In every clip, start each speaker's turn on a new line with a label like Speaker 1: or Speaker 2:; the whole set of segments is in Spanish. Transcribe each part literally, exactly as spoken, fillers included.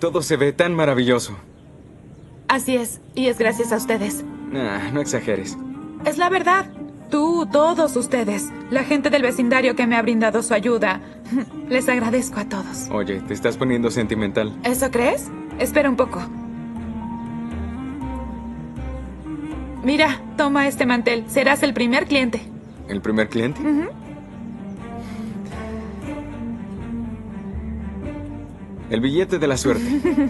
Speaker 1: Todo se ve tan maravilloso.
Speaker 2: Así es, y es gracias a ustedes.
Speaker 1: Ah, no exageres.
Speaker 2: Es la verdad. Tú, todos ustedes, la gente del vecindario que me ha brindado su ayuda. Les agradezco a todos.
Speaker 1: Oye, te estás poniendo sentimental.
Speaker 2: ¿Eso crees? Espera un poco. Mira, toma este mantel. Serás el primer cliente.
Speaker 1: ¿El primer cliente?
Speaker 2: Uh-huh.
Speaker 1: El billete de la suerte.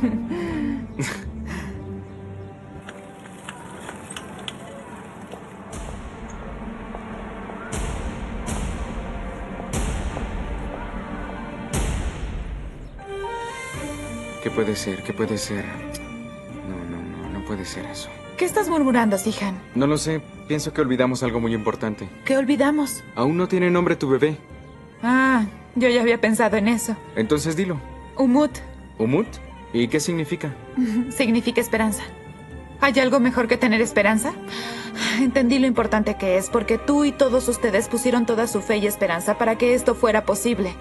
Speaker 1: ¿Qué puede ser? ¿Qué puede ser? No, no, no, no puede ser eso.
Speaker 2: ¿Qué estás murmurando, Zihan?
Speaker 1: No lo sé. Pienso que olvidamos algo muy importante.
Speaker 2: ¿Qué olvidamos?
Speaker 1: Aún no tiene nombre tu bebé.
Speaker 2: Ah, yo ya había pensado en eso.
Speaker 1: Entonces dilo.
Speaker 2: Umut.
Speaker 1: ¿Umut? ¿Y qué significa?
Speaker 2: Significa esperanza. ¿Hay algo mejor que tener esperanza? Entendí lo importante que es, porque tú y todos ustedes pusieron toda su fe y esperanza para que esto fuera posible.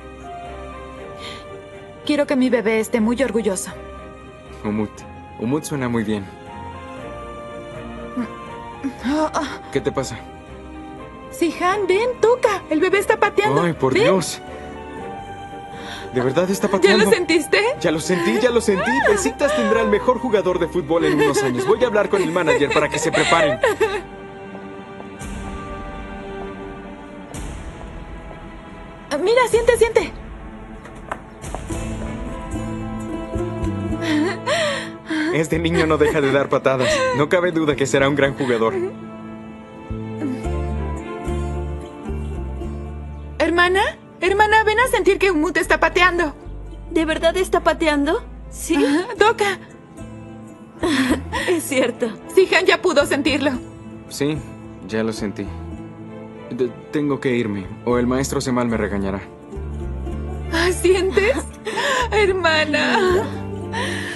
Speaker 2: Quiero que mi bebé esté muy orgulloso.
Speaker 1: Umut. Umut suena muy bien. ¿Qué te pasa?
Speaker 2: Zihan, ven, toca. El bebé está pateando.
Speaker 1: Ay, por
Speaker 2: ven.
Speaker 1: Dios. ¿De verdad está
Speaker 2: ¿Ya
Speaker 1: pateando?
Speaker 2: lo sentiste?
Speaker 1: Ya lo sentí, ya lo sentí. Besiktas tendrá el mejor jugador de fútbol en unos años. Voy a hablar con el manager para que se preparen.
Speaker 2: Mira, siente, siente.
Speaker 1: Este niño no deja de dar patadas. No cabe duda que será un gran jugador.
Speaker 2: Hermana, hermana, ven a sentir que Umut está pateando.
Speaker 3: ¿De verdad está pateando? Sí.
Speaker 2: Toca.
Speaker 3: Es cierto.
Speaker 2: Zihan ya pudo sentirlo.
Speaker 1: Sí, ya lo sentí. De- tengo que irme, o el maestro Semal me regañará.
Speaker 2: ¿Sientes? Hermana.